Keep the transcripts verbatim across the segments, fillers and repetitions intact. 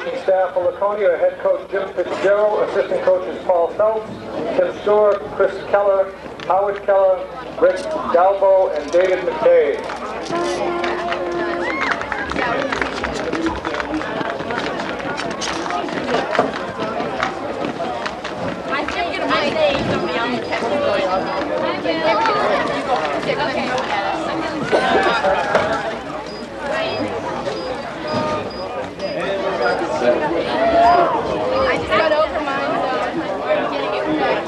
coaching staff for Laconia, head coach Jim Fitzgerald, assistant coaches Paul Phelps, Tim Stewart, Chris Keller, Howard Keller, Rick Dalbo, and David McKay. I think it might be on the I just got over mine, so I'm getting it back.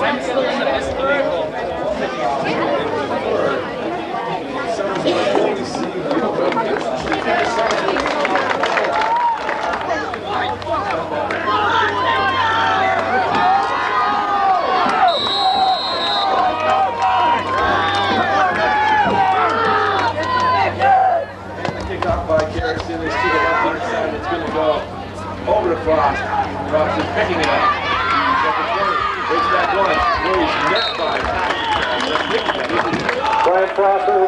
Over to Frost. Frost is picking it up. Takes that one. Willie's net by Brian Prosser.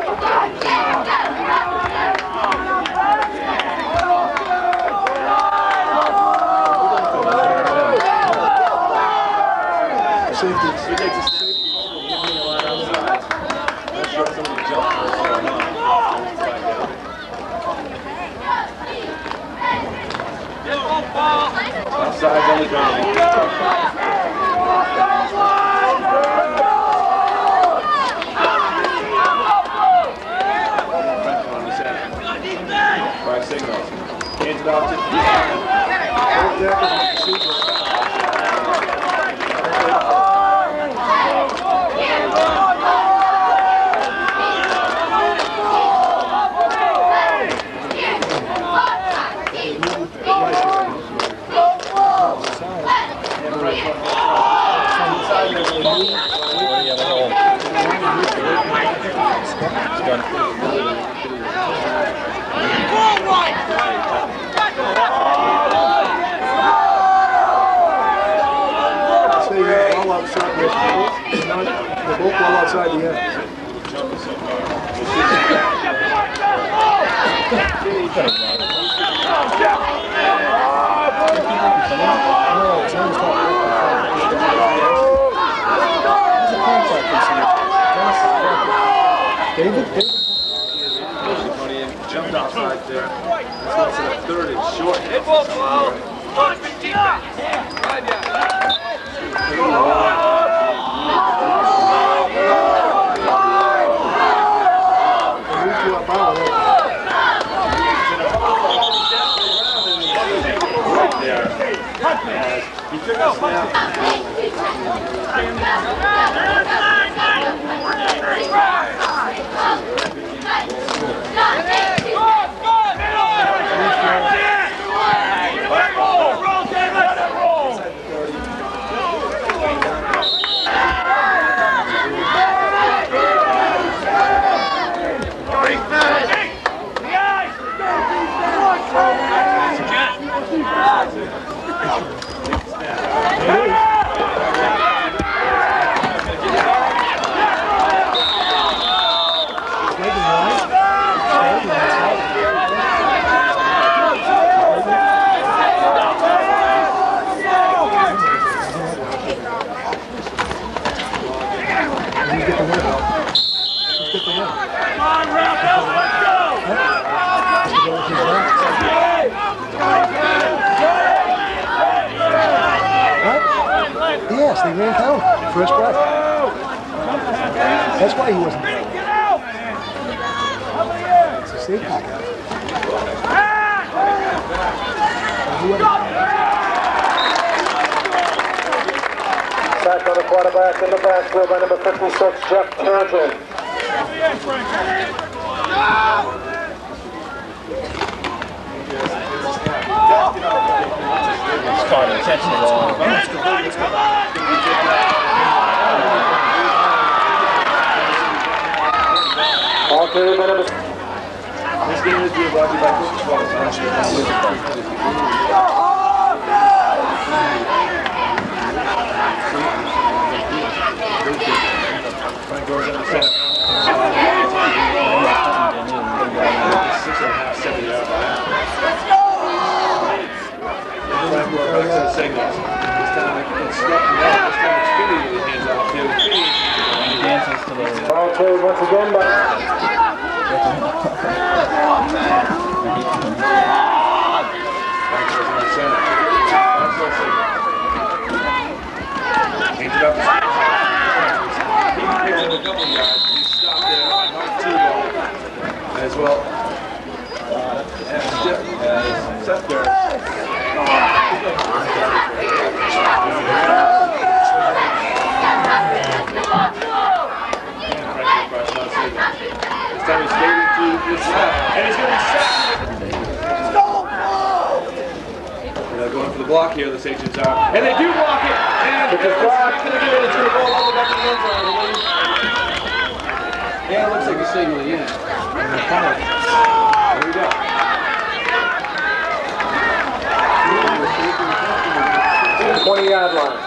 Safety. He takes a safety. Give me a lot outside. Not sure if somebody jumped for it or not. Outside on the ground. Five signals. Hands it off to They're both well outside the edge. David? David? Jumped outside there. That's what's in a third and short. He took a snap. Yes, they ran down. First breath. That's why he wasn't there. It's a safety guy. Sack on the quarterback in the backfield by number fifty-six, Jeff Turgeon. It's fine to catch the ball. All carried by number This game is being brought to you by Coach Wallace. Frank goes in the center. Six and a half, seven yards. time we're back to the signals. This time it's stepping out. This time it's Finney with the hands off too. Finney. And he dances to the... Foul played once again by... Hands it up. He picks up a couple guys. He's stopped there by Mark Tebow as well. And Steph, uh, Seth Garrett. This time he's fading to his left, and he's going to be sacked. They're going for the block here, the Sachems are. And they do block it! And it's not going to get it. It's going to roll all the way back to the end zone, I believe. Yeah, it looks like a signal, yeah. There we go. twenty yard line.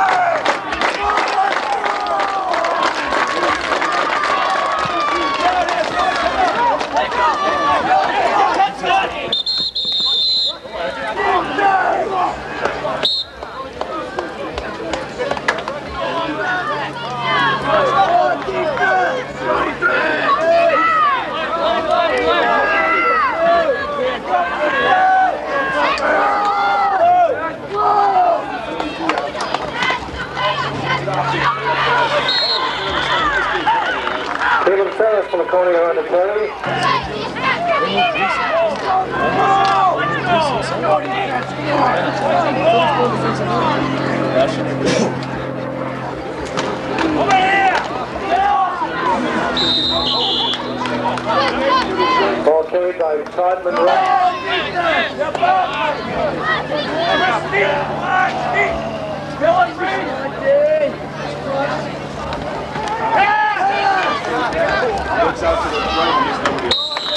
Caleb Ferris from Laconia on the play. Ball carried by Todd Monroe. Looks out to the right, and there's nobody else.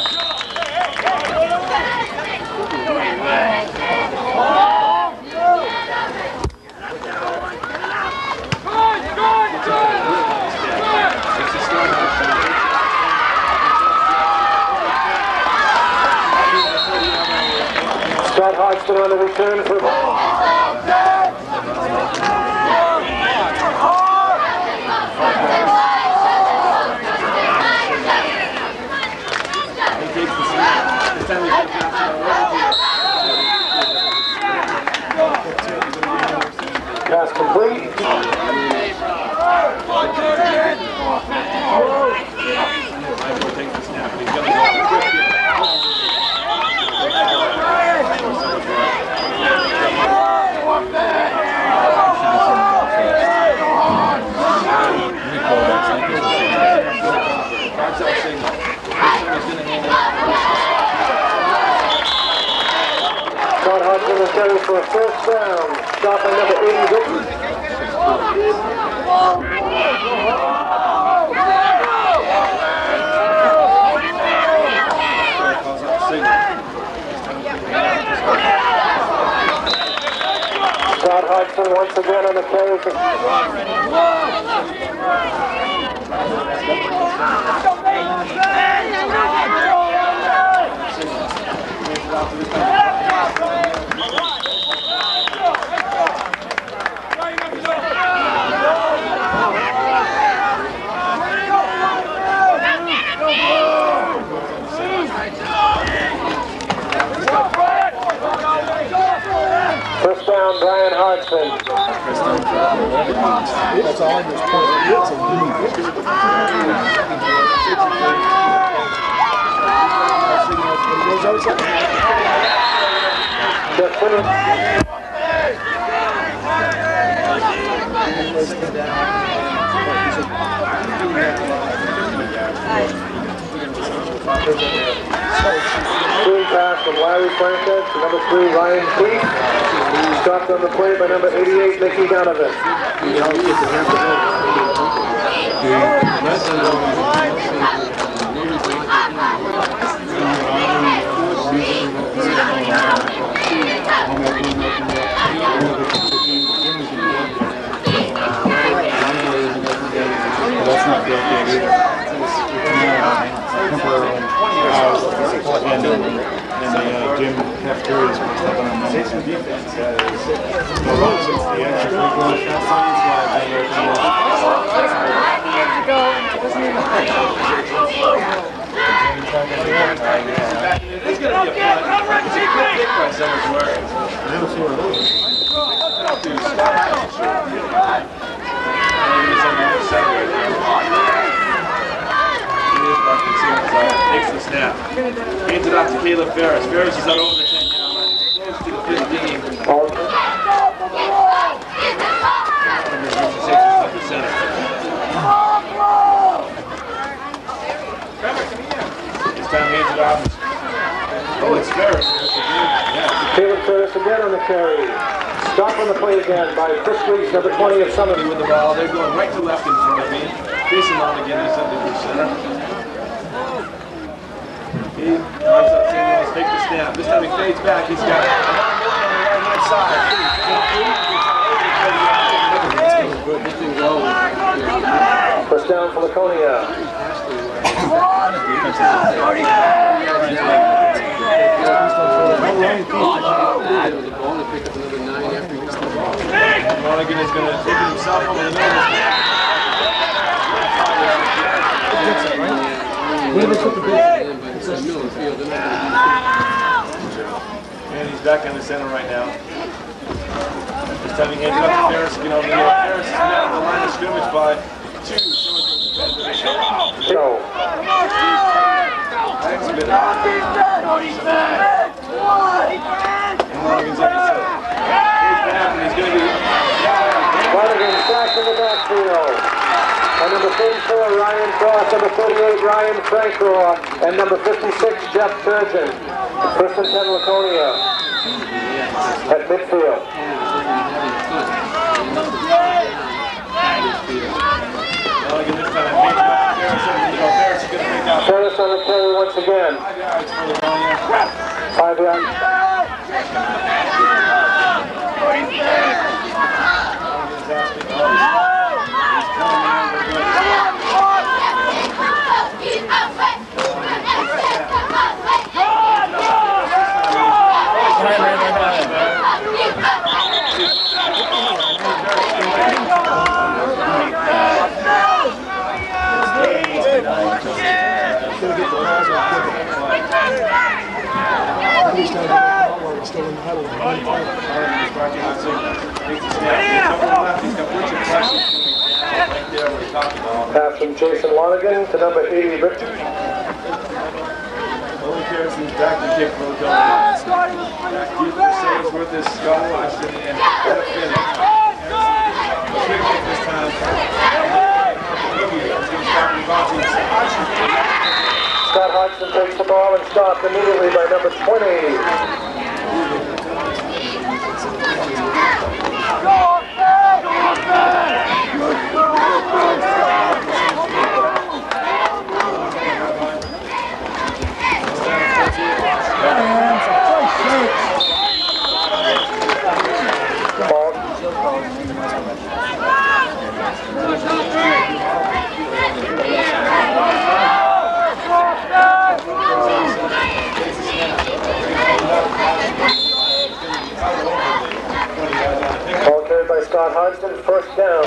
Scott Hodgson on the return for... Pass complete. Scott Hodgson will carry for a first down. Stop by number eighty, Vicky. Scott Hodgson once again on the carry for... First down, Brian Hodgson. That's all I just pointed. It's a Jeff Finney. Screen pass from Larry Francis to number three, Ryan Keith. Stopped on the play by number eighty-eight, Mickey Donovan. That's not built in either. Temporarily. Uh, and then the uh, gym cafeteria is supposed to have on Monday. Take some defense. Yeah, it is. No, well, since the extra free going That's science why I've been working on It's going to be a fun. It's a quick kick by Summers Word. I don't see where it is. Takes the snap. Hands it off to Caleb Ferris. Ferris is out over the ten yard line. Close to the fifteen. This time hands it off. Oh, it's Ferris. Yeah. Caleb Ferris again on the carry. Stop on the play again by Chris Weeks, number twenty of Summit. With the ball, they're going right to left in front of me. Jason Long again is under the center. He runs up, Samuels, take the snap. This time he fades back. He's got another man on the right hand side. First down for Laconia. Monaghan is going to take it himself over the middle. Where did they put the ball? And he's back in the center right now. This time he hands it up to Ferris again over the middle. Ferris is met at the line of scrimmage by two. Go. Next bit. And Monaghan's up the center. He's back and he's going to be... Flanagan sacked in the backfield. And number thirty-four, Ryan Cross. Number thirty-eight, Ryan Francroft. And number fifty-six, Jeff Turgeon. First and ten, Laconia. At midfield. Monaghan this time hands back to Ferris over the middle. Ferris is going to make out. Ferris on the carry once again. Five yards for Laconia. Five yards. Still in the huddle. Pass from Jason Lonergan to number eighty, Rick. Only Harrison's back to kick for the goal. Deep for saves with this Scott Washington and what a finish. Harrison, quick kick this time. Scott Hodgson takes the ball and stopped immediately by number twenty. Ball carried by Scott Hodgson, first down.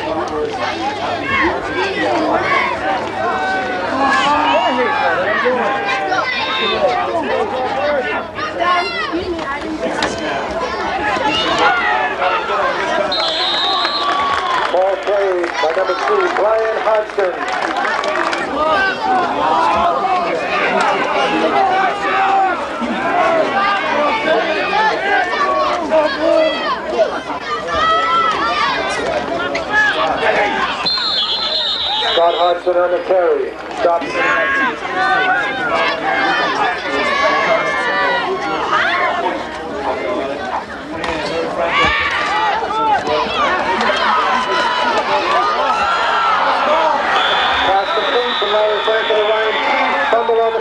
Ball played by number two, Brian Hodgson. Scott Hodgson on the carry. Stops. Pass complete from Ryan Frank to Ryan. Fumble on the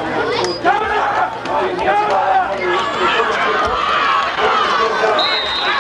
play.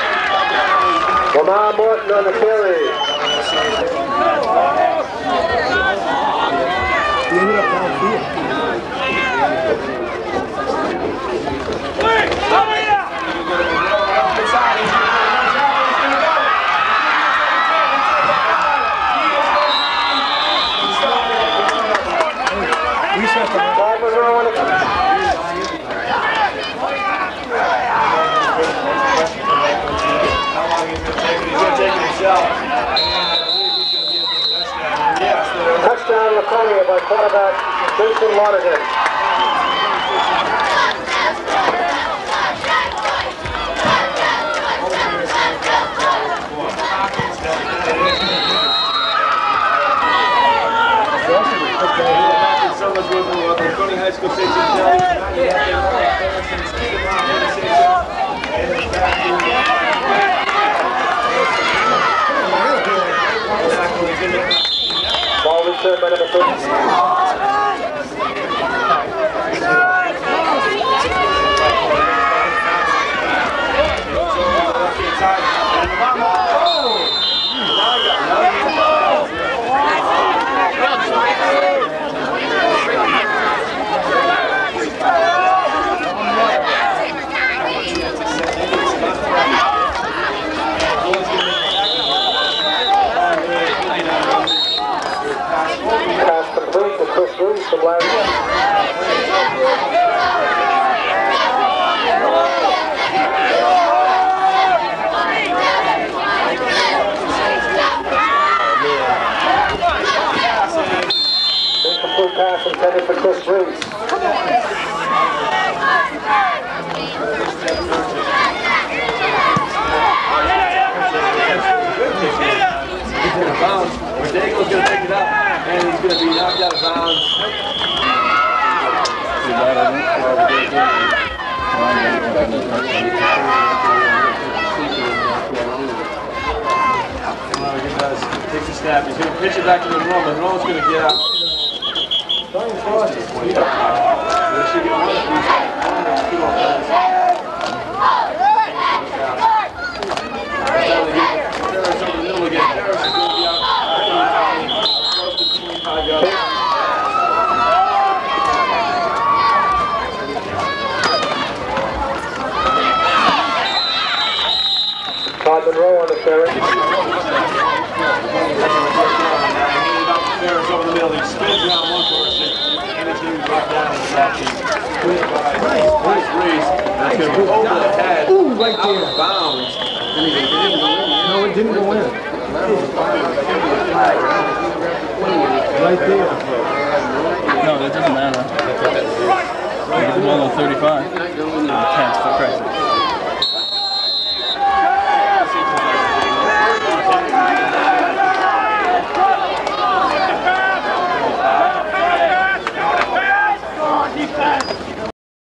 Laconia by quarterback Jason Lonergan. So much with Laconia High School State Kelly. Ball returned by number thirty. Pass complete to Chris Reese from Larry. Incomplete pass intended for Chris Reese. Bounce. Dago's going to pick it up, and he's going to be knocked out of bounds. Takes a snap. He's going to pitch it back to Monroe. Monroe's going to get out. They should get one of these. Two more plays. Ferris over the middle again. Ferris is going to be out. Todd Monroe on the carry. Ferris over the middle. He spins around one person, and it's going to be brought down in the back. Nice Reese. That's going to be over the head. Ooh, right out there. of bounds. No, it didn't go in. Right there. No, that doesn't matter. It's below thirty-five.